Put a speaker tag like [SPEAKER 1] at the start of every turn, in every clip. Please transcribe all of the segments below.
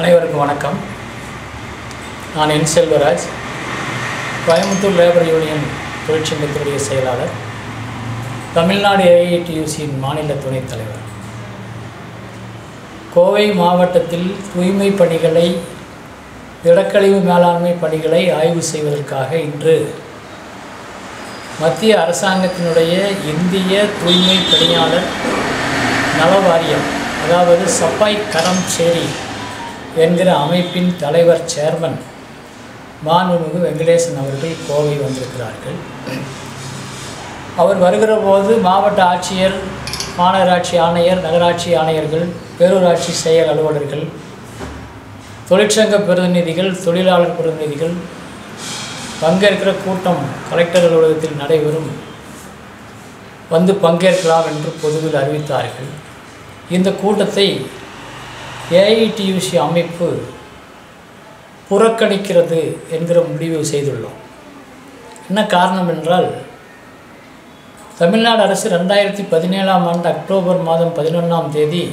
[SPEAKER 1] அனைவருக்கும் வணக்கம். நான் N Selvaraj, Coimbatore labour union தொழிற்சங்கத்துடைய செயலாளர், தமிழ்நாடு ஏஐடியூசியின் மாநில துணைத் தலைவர். கோவை மாவட்டத்தில் தூய்மை பணிகளை, திடக்கழிவு மேலாண்மை பணிகளை ஆய்வு செய்வதற்காக இன்று மத்திய அரசாங்கத்தினுடைய இந்திய தூய்மை பணியாளர் நல வாரியம், அதாவது சஃபாய் கரம்சேரி என்கிற அமைப்பின் தலைவர் சேர்மன் மாண்புமிகு வெங்கடேசன் அவர்கள் கோவை வந்திருக்கிறார்கள். அவர் வருகிற போது மாவட்ட ஆட்சியர், மாநகராட்சி ஆணையர், நகராட்சி ஆணையர்கள், பேரூராட்சி செயல் அலுவலர்கள், தொழிற்சங்க பிரதிநிதிகள், தொழிலாளர் பிரதிநிதிகள் பங்கேற்கிற கூட்டம் கலெக்டர் அலுவலகத்தில் நடைபெறும், வந்து பங்கேற்கலாம் என்று பொதுவில் அறிவித்தார்கள். இந்த கூட்டத்தை ஏஐடியூசி அமைப்பு புறக்கணிக்கிறது என்கிற முடிவு செய்துள்ளோம். என்ன காரணம் என்றால், தமிழ்நாடு அரசு 2017ஆம் ஆண்டு அக்டோபர் மாதம் 11ஆம் தேதி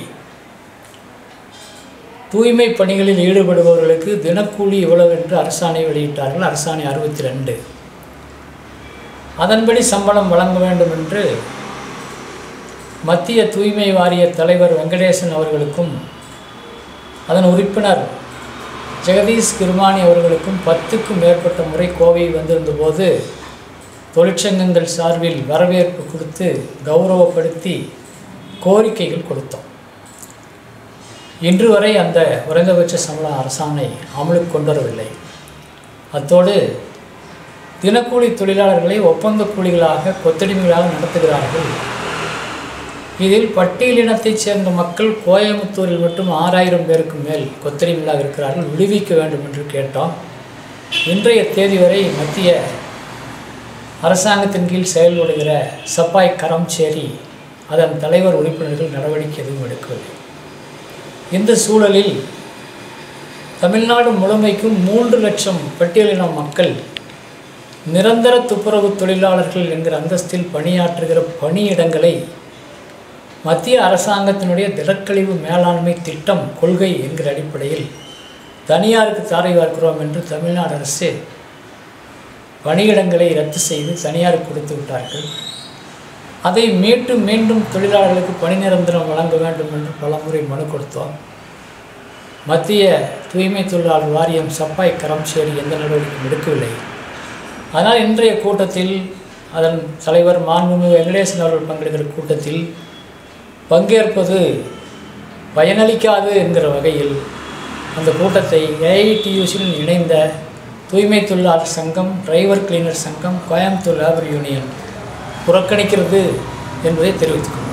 [SPEAKER 1] தூய்மை பணிகளில் ஈடுபடுபவர்களுக்கு தினக்கூலி இவ்வளவு என்று அரசாணை வெளியிட்டார்கள். அரசாணை 62. அதன்படி சம்பளம் வழங்க வேண்டும் என்று மத்திய தூய்மை வாரிய தலைவர் வெங்கடேசன் அவர்களுக்கும் அதன் உறுப்பினர் ஜெகதீஷ் கிருமானி அவர்களுக்கும் 10க்கும் மேற்பட்ட முறை கோவை வந்திருந்தபோது தொழிற்சங்கங்கள் சார்பில் வரவேற்பு கொடுத்து கௌரவப்படுத்தி கோரிக்கைகள் கொடுத்தோம். இன்று வரை அந்த குறைந்தபட்ச சம்பள அரசாணை அமலுக்கு கொண்டு வரவில்லை. அத்தோடு தினக்கூலி தொழிலாளர்களை ஒப்பந்த கூலிகளாக, கொத்தடிமைகளாக நடத்துகிறார்கள். இதில் பட்டியலினத்தைச் சேர்ந்த மக்கள் கோயம்புத்தூரில் மட்டும் 6000 பேருக்கு மேல் கொத்தடிமைகளாக இருக்கிறார்கள், விடுவிக்க வேண்டும் என்று கேட்டோம். இன்றைய தேதி வரை மத்திய அரசாங்கத்தின் கீழ் செயல்படுகிற சஃபாய் கரம்சேரி அதன் தலைவர் உறுப்பினர்கள் நடவடிக்கை எதுவும் எடுக்கவில்லை. இந்த சூழலில் தமிழ்நாடு முழுமைக்கும் 3 லட்சம் பட்டியலின மக்கள் நிரந்தர துப்புரவு தொழிலாளர்கள் என்கிற அந்தஸ்தில் பணியாற்றுகிற பணியிடங்களை மத்திய அரசாங்கத்தினுடைய திடக்கழிவு மேலாண்மை திட்டம் கொள்கை என்கிற அடிப்படையில் தனியாருக்கு தாரை வார்க்கிறோம் என்று தமிழ்நாடு அரசு பணியிடங்களை ரத்து செய்து தனியாருக்கு கொடுத்து விட்டார்கள். அதை மீண்டும் தொழிலாளர்களுக்கு பணி நிரந்தரம் வழங்க வேண்டும் என்று பலமுறை மனு கொடுத்தோம். மத்திய தூய்மை தொழிலாளர் வாரியம் சஃபாய் கரம்சேரி எந்த நடவடிக்கையும் எடுக்கவில்லை. அதனால் இன்றைய கூட்டத்தில் அதன் தலைவர் மாண்புமிகு வெங்கடேசன் அவர்கள் பங்கெடுக்கிற கூட்டத்தில் பங்கேற்பது பயனளிக்காது என்கிற வகையில் அந்த கூட்டத்தை ஏஐடியூசியில் இணைந்த தூய்மை தொழிலாளர் சங்கம், டிரைவர் கிளீனர் சங்கம், கோயம்புத்தூர் லேபர் யூனியன் புறக்கணிக்கிறது என்பதை தெரிவித்துக் கொள்கிறேன்.